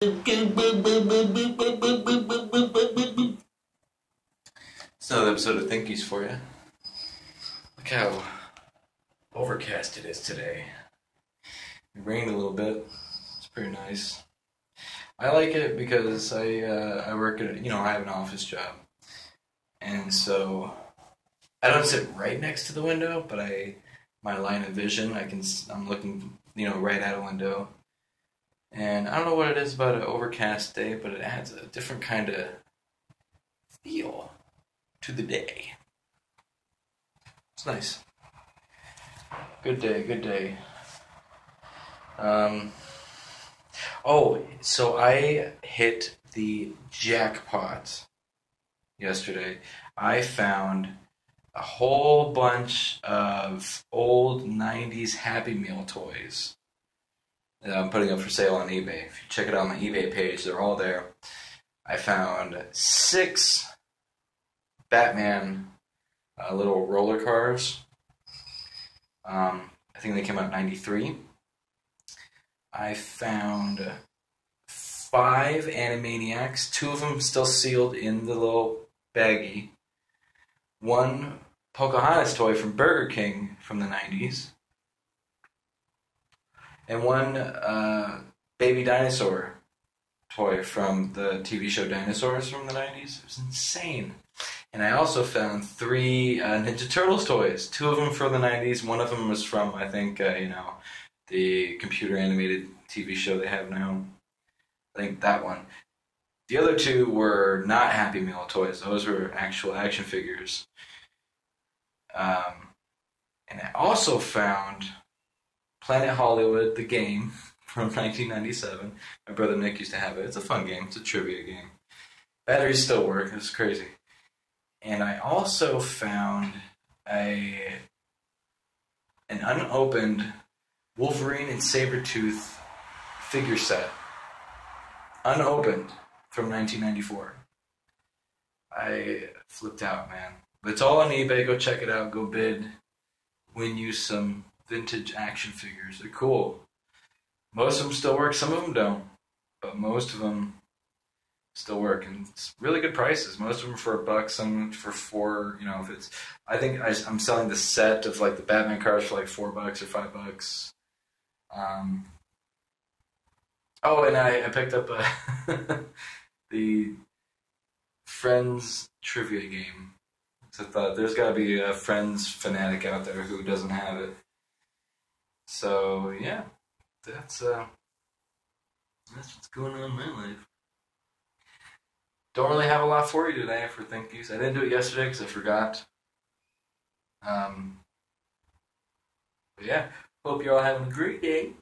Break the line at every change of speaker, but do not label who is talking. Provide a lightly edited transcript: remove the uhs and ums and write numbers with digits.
It's another episode of Thinkies for you. Look how overcast it is today. It rained a little bit. It's pretty nice. I like it because I work at I have an office job, and so I don't sit right next to the window, but my line of vision I'm looking right at a window, and I don't know what it is about an overcast day, but it adds a different kind of feel to the day. It's nice. Good day, good day. So I hit the jackpot yesterday. I found a whole bunch of old 90s Happy Meal toys that I'm putting up for sale on eBay. If you check it out on my eBay page, they're all there. I found 6 Batman little roller cars. I think they came out in 93. I found 5 Animaniacs, 2 of them still sealed in the little baggie. 1 Pocahontas toy from Burger King from the 90s. And 1 baby dinosaur toy from the TV show Dinosaurs from the 90s. It was insane. And I also found 3 Ninja Turtles toys. 2 of them from the 90s. 1 of them was from, I think, the computer animated TV show they have now. I think that one. The other 2 were not Happy Meal toys. Those were actual action figures. And I also found Planet Hollywood, the game, from 1997. My brother Nick used to have it. It's a fun game. It's a trivia game. Batteries still work. It's crazy. And I also found an unopened Wolverine and Sabretooth figure set. Unopened from 1994. I flipped out, man. But it's all on eBay. Go check it out. Go bid. Win you some vintage action figures. They're cool. Most of them still work. Some of them don't. But most of them still work. And it's really good prices. Most of them for $1. Some for $4. If it's... I think I'm selling the set of like the Batman cars for like $4 or $5. And I picked up the Friends trivia game. So I thought there's got to be a Friends fanatic out there who doesn't have it. So yeah, that's what's going on in my life. Don't really have a lot for you today for Thinkies. I didn't do it yesterday because I forgot. But yeah, hope you're all having a great day.